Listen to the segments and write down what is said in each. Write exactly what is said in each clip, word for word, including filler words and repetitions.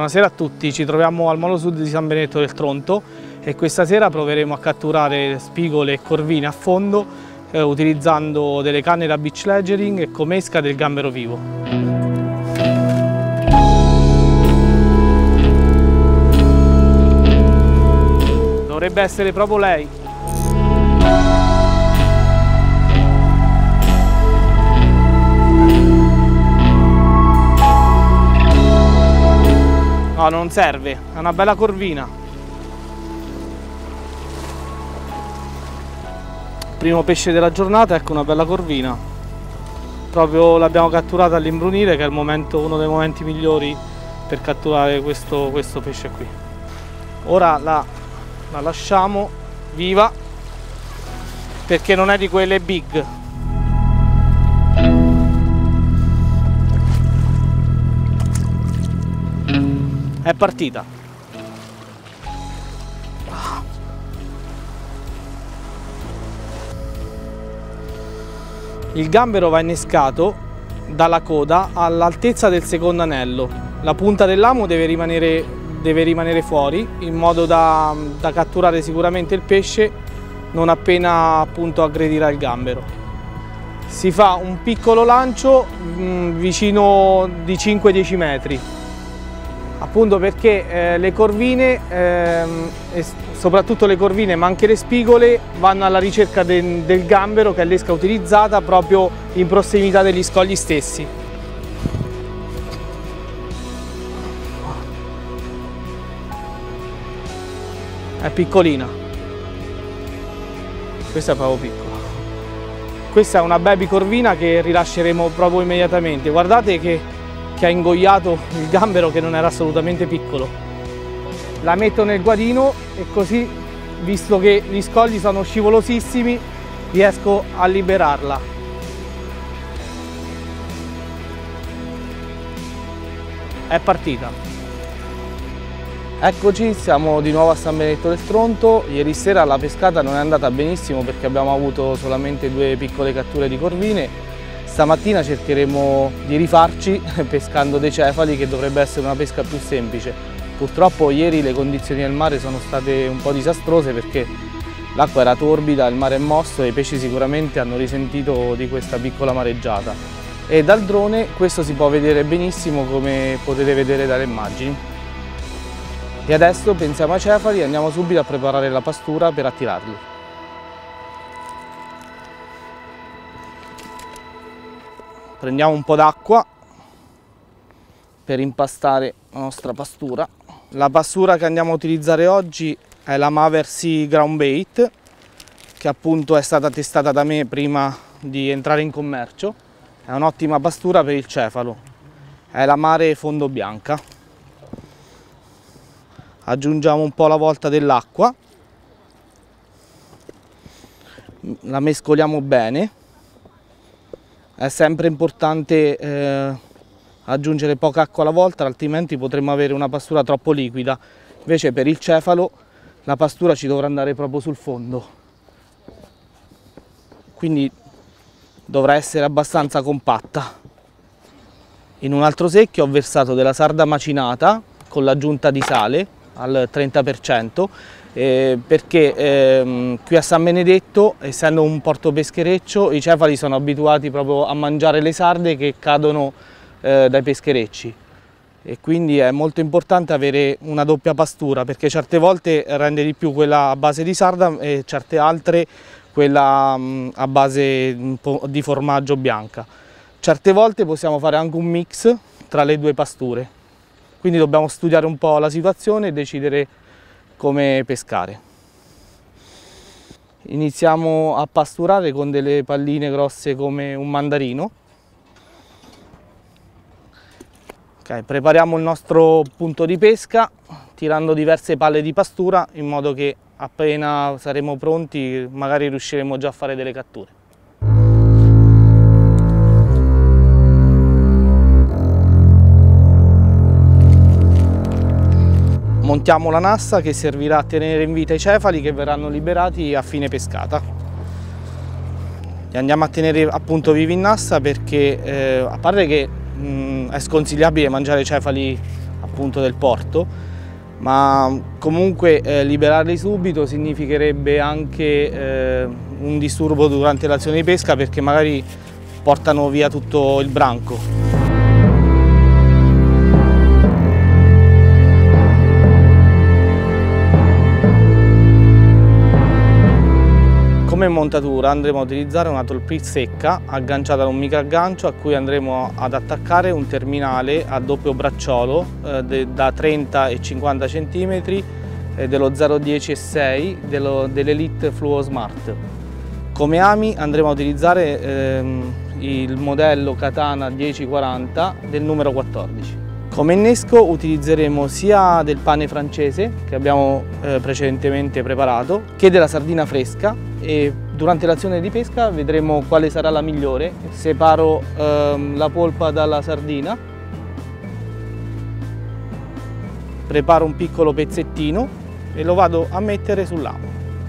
Buonasera a tutti, ci troviamo al Molo Sud di San Benedetto del Tronto e questa sera proveremo a catturare spigole e corvine a fondo eh, utilizzando delle canne da beach ledgering e comesca del gambero vivo. Dovrebbe essere proprio lei. No, non serve, è una bella corvina. Primo pesce della giornata, ecco una bella corvina. Proprio l'abbiamo catturata all'imbrunire, che è il momento, uno dei momenti migliori per catturare questo, questo pesce qui. Ora la, la lasciamo viva perché non è di quelle big. È partita. Il gambero va innescato dalla coda all'altezza del secondo anello. La punta dell'amo deve rimanere, deve rimanere fuori in modo da, da catturare sicuramente il pesce non appena appunto aggredirà il gambero. Si fa un piccolo lancio mh, vicino di cinque dieci metri. Appunto perché eh, le corvine, ehm, e soprattutto le corvine ma anche le spigole, vanno alla ricerca de del gambero, che è l'esca utilizzata proprio in prossimità degli scogli stessi. È piccolina, questa è proprio piccola. Questa è una baby corvina che rilasceremo proprio immediatamente. Guardate che che ha ingoiato il gambero, che non era assolutamente piccolo. La metto nel guadino e così, visto che gli scogli sono scivolosissimi, riesco a liberarla. È partita. Eccoci, siamo di nuovo a San Benedetto del Tronto. Ieri sera la pescata non è andata benissimo perché abbiamo avuto solamente due piccole catture di corvine. Stamattina cercheremo di rifarci pescando dei cefali, che dovrebbe essere una pesca più semplice. Purtroppo ieri le condizioni del mare sono state un po' disastrose perché l'acqua era torbida, il mare è mosso e i pesci sicuramente hanno risentito di questa piccola mareggiata. E dal drone questo si può vedere benissimo, come potete vedere dalle immagini. E adesso pensiamo ai cefali e andiamo subito a preparare la pastura per attirarli. Prendiamo un po' d'acqua per impastare la nostra pastura. La pastura che andiamo a utilizzare oggi è la Maver Sea Ground Bait, che appunto è stata testata da me prima di entrare in commercio. È un'ottima pastura per il cefalo. È la Mare Fondo Bianca. Aggiungiamo un po' alla volta dell'acqua. La mescoliamo bene. È sempre importante eh, aggiungere poca acqua alla volta, altrimenti potremmo avere una pastura troppo liquida. Invece per il cefalo la pastura ci dovrà andare proprio sul fondo, quindi dovrà essere abbastanza compatta. In un altro secchio ho versato della sarda macinata con l'aggiunta di sale al trenta per cento, eh, perché ehm, qui a San Benedetto, essendo un porto peschereccio, i cefali sono abituati proprio a mangiare le sarde che cadono eh, dai pescherecci, e quindi è molto importante avere una doppia pastura, perché certe volte rende di più quella a base di sarda e certe altre quella mh, a base di formaggio bianca. Certe volte possiamo fare anche un mix tra le due pasture, quindi dobbiamo studiare un po' la situazione e decidere come pescare. Iniziamo a pasturare con delle palline grosse come un mandarino. Ok, prepariamo il nostro punto di pesca tirando diverse palle di pastura, in modo che appena saremo pronti magari riusciremo già a fare delle catture. Montiamo la nassa che servirà a tenere in vita i cefali che verranno liberati a fine pescata. Li andiamo a tenere appunto vivi in nassa perché eh, a parte che mh, è sconsigliabile mangiare cefali appunto del porto, ma comunque eh, liberarli subito significherebbe anche eh, un disturbo durante l'azione di pesca, perché magari portano via tutto il branco. Come montatura andremo a utilizzare una tall secca agganciata ad un microaggancio a cui andremo ad attaccare un terminale a doppio bracciolo eh, da trenta e cinquanta centimetri eh, dello zero dieci e sei dell'Elite Fluo Smart. Come ami andremo a utilizzare ehm, il modello Katana dieci quaranta del numero quattordici. Come innesco utilizzeremo sia del pane francese che abbiamo eh, precedentemente preparato che della sardina fresca, e durante l'azione di pesca vedremo quale sarà la migliore. Separo ehm, la polpa dalla sardina, preparo un piccolo pezzettino e lo vado a mettere sull'amo.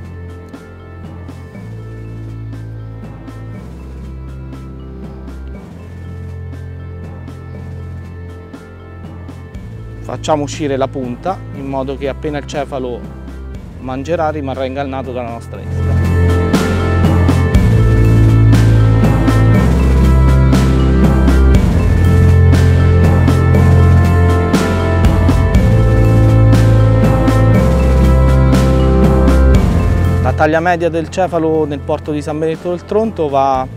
Facciamo uscire la punta in modo che appena il cefalo mangerà rimarrà ingannato dalla nostra esca. La taglia media del cefalo nel porto di San Benedetto del Tronto va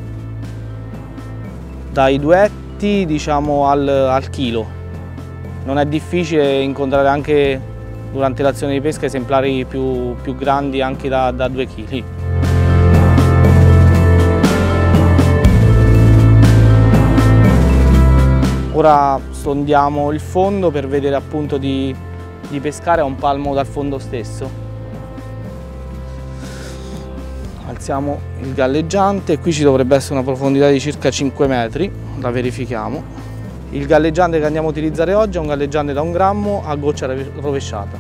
dai duetti, diciamo, al, al chilo. Non è difficile incontrare anche durante l'azione di pesca esemplari più, più grandi, anche da, da due chili. Ora sondiamo il fondo per vedere appunto di, di pescare a un palmo dal fondo stesso. Alziamo il galleggiante, qui ci dovrebbe essere una profondità di circa cinque metri, la verifichiamo. Il galleggiante che andiamo a utilizzare oggi è un galleggiante da un grammo a goccia rovesciata.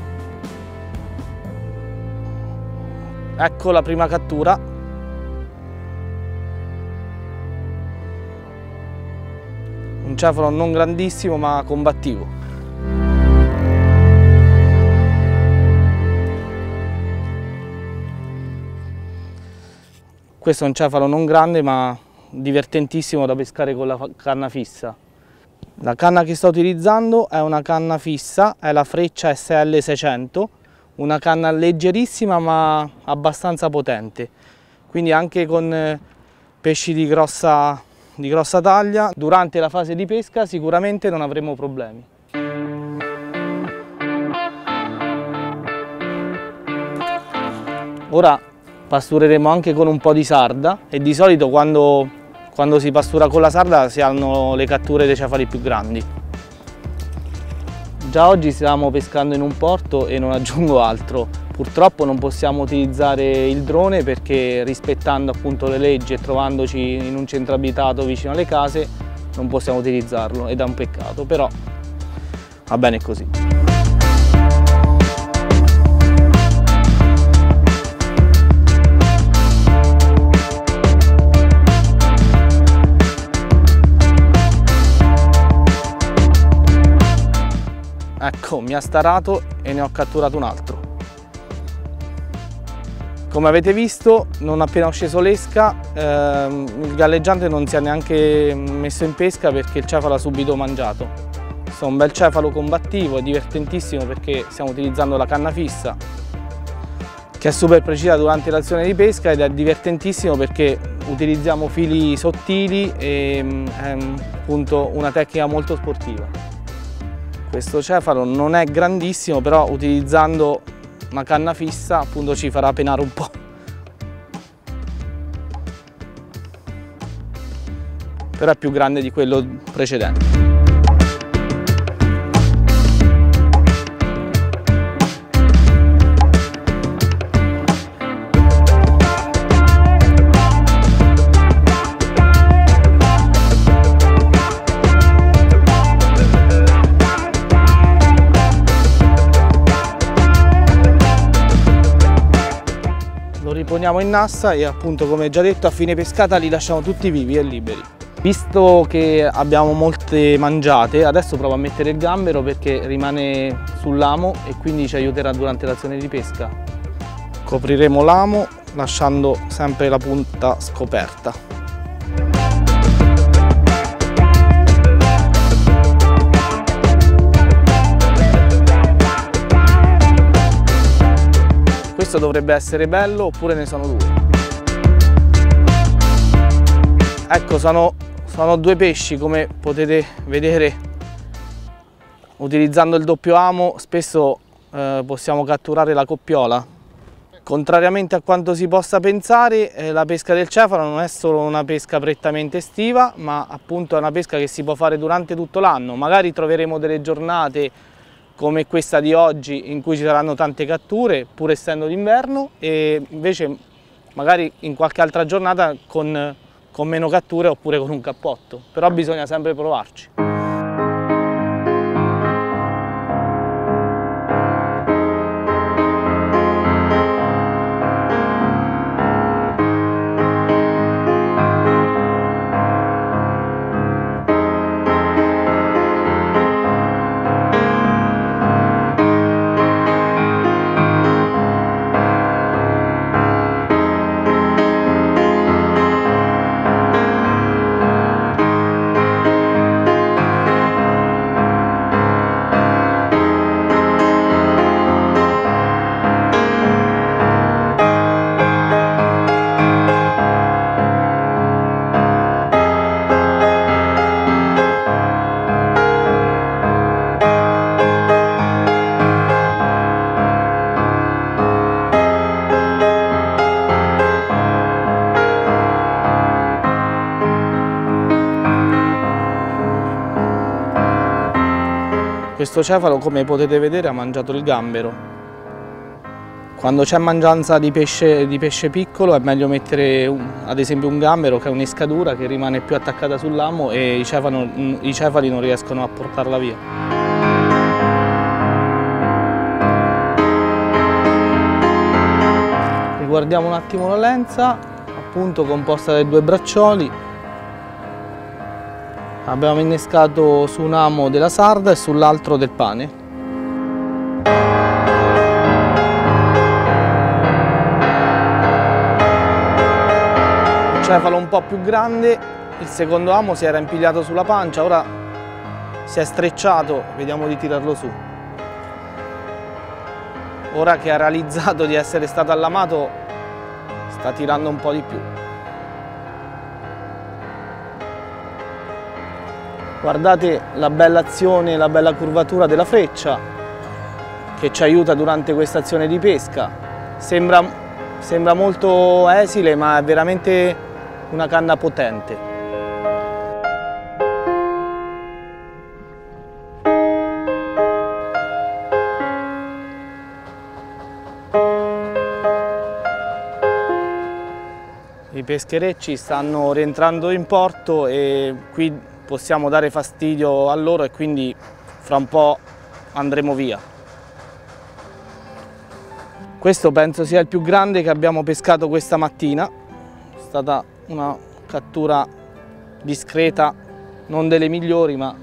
Ecco la prima cattura. Un cefalo non grandissimo ma combattivo. Questo è un cefalo non grande ma divertentissimo da pescare con la canna fissa. La canna che sto utilizzando è una canna fissa, è la Freccia S L seicento, una canna leggerissima ma abbastanza potente, quindi anche con pesci di grossa, di grossa taglia durante la fase di pesca sicuramente non avremo problemi. Ora pastureremo anche con un po' di sarda, e di solito quando Quando si pastura con la sarda si hanno le catture dei cefali più grandi. Già oggi stiamo pescando in un porto e non aggiungo altro. Purtroppo non possiamo utilizzare il drone perché, rispettando appunto le leggi e trovandoci in un centro abitato vicino alle case, non possiamo utilizzarlo ed è un peccato, però va bene così. Ecco, mi ha starato e ne ho catturato un altro. Come avete visto, non appena ho sceso l'esca, ehm, il galleggiante non si è neanche messo in pesca perché il cefalo ha subito mangiato. Questo è un bel cefalo combattivo, è divertentissimo perché stiamo utilizzando la canna fissa, che è super precisa durante l'azione di pesca, ed è divertentissimo perché utilizziamo fili sottili e è appunto una tecnica molto sportiva. Questo cefalo non è grandissimo, però utilizzando una canna fissa appunto ci farà penare un po'. Però è più grande di quello precedente. Lo riponiamo in nassa e appunto, come già detto, a fine pescata li lasciamo tutti vivi e liberi. Visto che abbiamo molte mangiate, adesso provo a mettere il gambero perché rimane sull'amo e quindi ci aiuterà durante l'azione di pesca. Copriremo l'amo lasciando sempre la punta scoperta. Questo dovrebbe essere bello, oppure ne sono due. Ecco, sono, sono due pesci, come potete vedere. Utilizzando il doppio amo spesso eh, possiamo catturare la coppiola. Contrariamente a quanto si possa pensare, eh, la pesca del cefalo non è solo una pesca prettamente estiva, ma appunto è una pesca che si può fare durante tutto l'anno. Magari troveremo delle giornate come questa di oggi in cui ci saranno tante catture, pur essendo d'inverno, e invece magari in qualche altra giornata con, con meno catture oppure con un cappotto, però bisogna sempre provarci. Questo cefalo, come potete vedere, ha mangiato il gambero. Quando c'è mangianza di pesce, di pesce piccolo è meglio mettere un, ad esempio un gambero, che è un'escadura che rimane più attaccata sull'amo e i, cefalo, i cefali non riescono a portarla via. Riguardiamo un attimo la lenza, appunto composta dai due braccioli. Abbiamo innescato su un amo della sarda e sull'altro del pane. Il cefalo un po' più grande, il secondo amo si era impigliato sulla pancia, ora si è strecciato, vediamo di tirarlo su. Ora che ha realizzato di essere stato allamato, sta tirando un po' di più. Guardate la bella azione, la bella curvatura della freccia che ci aiuta durante questa azione di pesca. Sembra, sembra molto esile, ma è veramente una canna potente. I pescherecci stanno rientrando in porto e qui possiamo dare fastidio a loro e quindi fra un po' andremo via. Questo penso sia il più grande che abbiamo pescato questa mattina. È stata una cattura discreta, non delle migliori, ma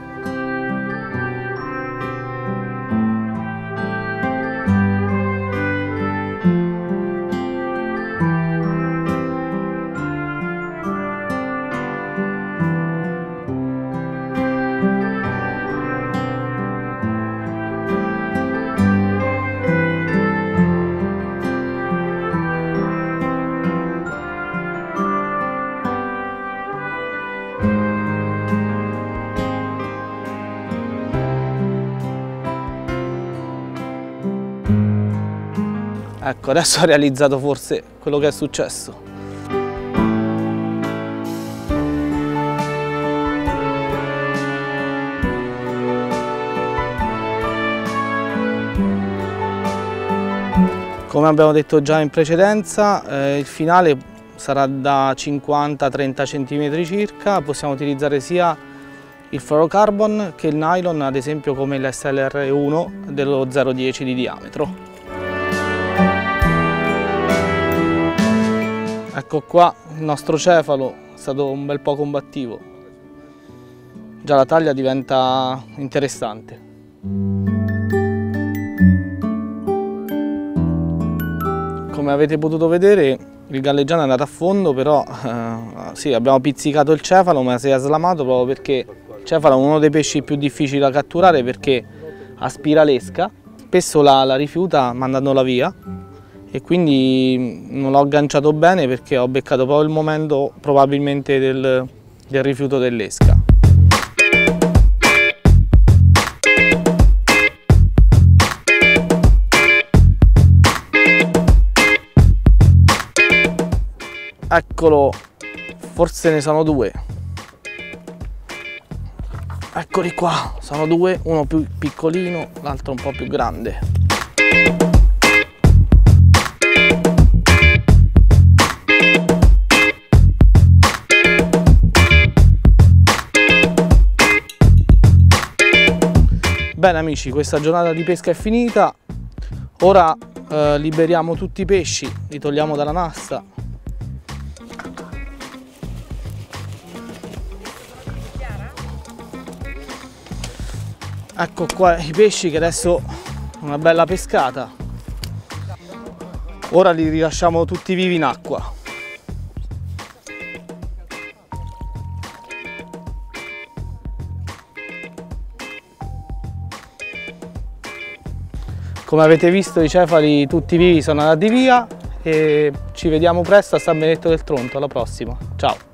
ecco, adesso ho realizzato forse quello che è successo. Come abbiamo detto già in precedenza, eh, il finale sarà da cinquanta trenta centimetri circa. Possiamo utilizzare sia il fluorocarbon che il nylon, ad esempio come l'S L R uno dello zero virgola dieci di diametro. Ecco qua il nostro cefalo stato un bel po' combattivo. Già la taglia diventa interessante. Come avete potuto vedere, il galleggiano è andato a fondo, però eh, sì, abbiamo pizzicato il cefalo, ma si è slamato proprio perché il cefalo è uno dei pesci più difficili da catturare perché aspira l'esca, spesso la, la rifiuta mandandola via, e quindi non l'ho agganciato bene perché ho beccato proprio il momento probabilmente del, del rifiuto dell'esca. Eccolo, forse ne sono due. Eccoli qua, sono due, uno più piccolino, l'altro un po' più grande. Bene amici, questa giornata di pesca è finita. Ora eh, liberiamo tutti i pesci, li togliamo dalla nasta. Ecco qua i pesci che adesso una bella pescata. Ora li rilasciamo tutti vivi in acqua. Come avete visto, i cefali tutti vivi sono andati via e ci vediamo presto a San Benedetto del Tronto. Alla prossima, ciao!